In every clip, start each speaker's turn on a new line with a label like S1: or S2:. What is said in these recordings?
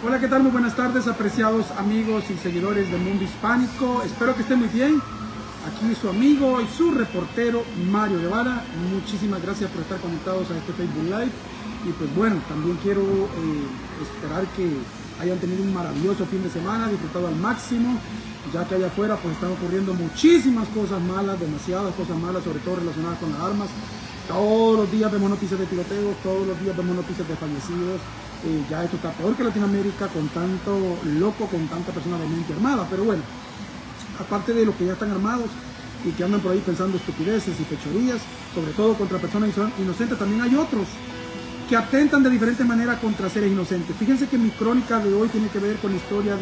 S1: Hola, ¿qué tal? Muy buenas tardes, apreciados amigos y seguidores del mundo hispánico. Espero que estén muy bien. Aquí su amigo y su reportero Mario Guevara. Muchísimas gracias por estar conectados a este Facebook Live. Y pues bueno, también quiero esperar que hayan tenido un maravilloso fin de semana, disfrutado al máximo, ya que allá afuera pues están ocurriendo muchísimas cosas malas, demasiadas cosas malas, sobre todo relacionadas con las armas. Todos los días vemos noticias de tiroteos, todos los días vemos noticias de fallecidos. Ya esto está peor que Latinoamérica, con tanto loco, con tanta persona de mente armada. Pero bueno, aparte de los que ya están armados y que andan por ahí pensando estupideces y fechorías, sobre todo contra personas inocentes, también hay otros que atentan de diferente manera contra seres inocentes. Fíjense que mi crónica de hoy tiene que ver con la historia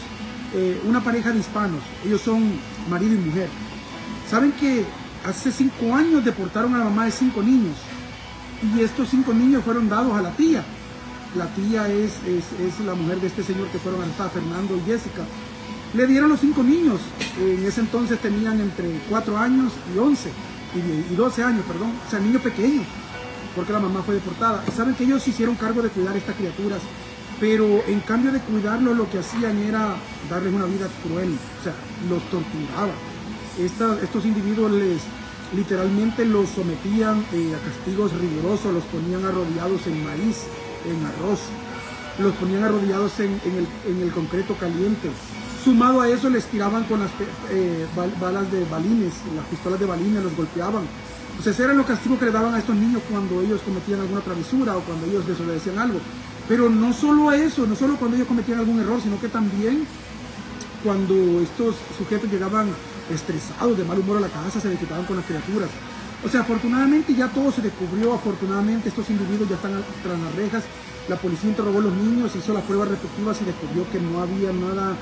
S1: de una pareja de hispanos. Ellos son marido y mujer. Saben que hace 5 años deportaron a la mamá de 5 niños y estos 5 niños fueron dados a la tía. La tía es la mujer de este señor que fueron arrestados, Fernando y Jessica. Le dieron los 5 niños. En ese entonces tenían entre 4 años y 11 y 12 años, perdón. O sea, niños pequeños, porque la mamá fue deportada. Y saben que ellos se hicieron cargo de cuidar a estas criaturas, pero en cambio de cuidarlos, lo que hacían era darles una vida cruel. O sea, los torturaban. Estos individuos literalmente los sometían a castigos rigurosos, los ponían arrodillados en maíz, en arroz, los ponían arrodillados en el concreto caliente. Sumado a eso, les tiraban con las balas de balines, las pistolas de balines, los golpeaban. Entonces eran los castigos que le daban a estos niños cuando ellos cometían alguna travesura o cuando ellos desobedecían algo. Pero no solo eso, no solo cuando ellos cometían algún error, sino que también cuando estos sujetos llegaban estresados, de mal humor a la casa, se desquitaban con las criaturas. O sea, afortunadamente ya todo se descubrió, afortunadamente estos individuos ya están tras las rejas. La policía interrogó a los niños, hizo las pruebas respectivas y descubrió que no había nada,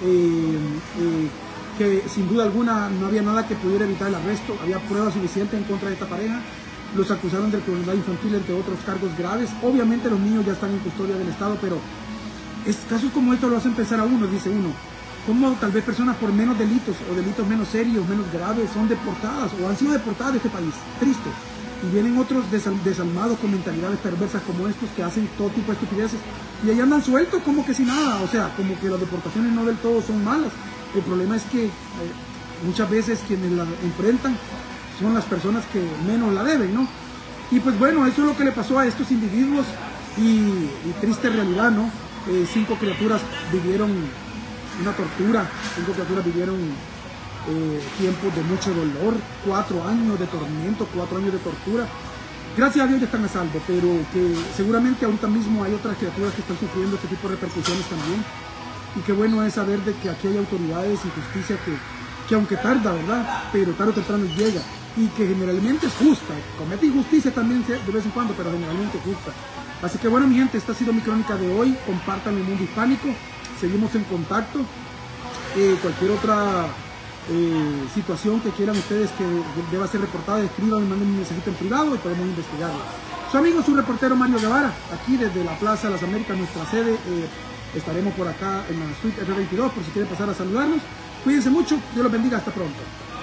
S1: que sin duda alguna no había nada que pudiera evitar el arresto. Había pruebas suficientes en contra de esta pareja. Los acusaron de crueldad infantil, entre otros cargos graves. Obviamente los niños ya están en custodia del Estado, pero casos como estos lo hacen pensar a uno, dice uno. Cómo tal vez personas por menos delitos o delitos menos serios, menos graves, son deportadas o han sido deportadas de este país. Triste. Y vienen otros desalmados con mentalidades perversas como estos que hacen todo tipo de estupideces y ahí andan sueltos como que sin nada. O sea, como que las deportaciones no del todo son malas. El problema es que muchas veces quienes la enfrentan son las personas que menos la deben, ¿no? Y pues bueno, eso es lo que le pasó a estos individuos y triste realidad, ¿no? 5 criaturas vivieron una tortura, 5 criaturas vivieron tiempos de mucho dolor, 4 años de tormento, 4 años de tortura. Gracias a Dios ya están a salvo, pero que seguramente ahorita mismo hay otras criaturas que están sufriendo este tipo de repercusiones también. Y qué bueno es saber de que aquí hay autoridades y justicia que aunque tarda, ¿verdad? Pero tarde o temprano llega y que generalmente es justa. Comete injusticia también de vez en cuando, pero generalmente justa. Así que bueno, mi gente, esta ha sido mi crónica de hoy. Compartan el mundo hispánico. Seguimos en contacto. Cualquier otra situación que quieran ustedes que deba ser reportada, escriban, manden un mensajito en privado y podemos investigarlo. Su amigo, su reportero Mario Guevara, aquí desde la Plaza de las Américas, nuestra sede. Estaremos por acá en la suite F22 por si quieren pasar a saludarnos. Cuídense mucho, Dios los bendiga, hasta pronto.